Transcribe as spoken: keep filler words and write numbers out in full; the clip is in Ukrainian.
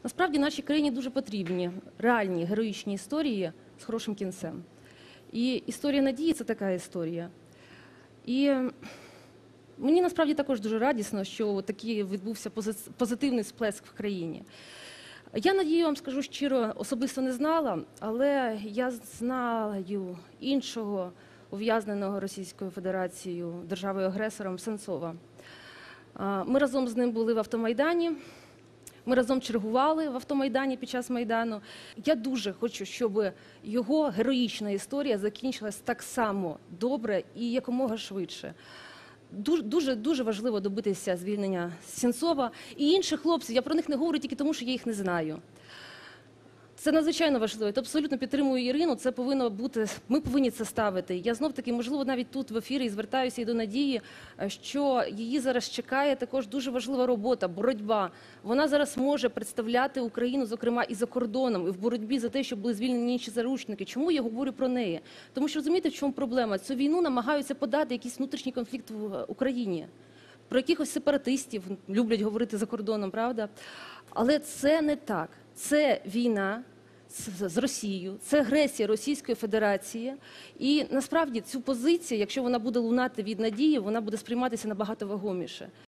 Насправді нашій країні дуже потрібні реальні героїчні історії з хорошим кінцем. І історія Надії – це така історія. І мені насправді також дуже радісно, що такий відбувся позитивний сплеск в країні. Я Надію, вам скажу щиро, особисто не знала, але я знаю іншого ув'язненого Російською Федерацією, державою-агресором Сенцова. Ми разом з ним були в Автомайдані, ми разом чергували в Автомайдані під час Майдану. Я дуже хочу, щоб його героїчна історія закінчилась так само добре і якомога швидше. Дуже, дуже важливо добитися звільнення Сенцова і інших хлопців. Я про них не говорю тільки тому, що я їх не знаю. Це надзвичайно важливо. Я абсолютно підтримую Ірину, це повинно бути, ми повинні це ставити. Я знов-таки, можливо, навіть тут в ефірі звертаюся і до Надії, що її зараз чекає також дуже важлива робота, боротьба. Вона зараз може представляти Україну, зокрема, і за кордоном, і в боротьбі за те, щоб були звільнені інші заручники. Чому я говорю про неї? Тому що, розумієте, в чому проблема? Цю війну намагаються подати якийсь внутрішній конфлікт в Україні. Про якихось сепаратистів люблять говорити за кордоном, правда? Але це не так. Це війна з Росією, це агресія Російської Федерації. І насправді цю позицію, якщо вона буде лунати від Надії, вона буде сприйматися набагато вагоміше.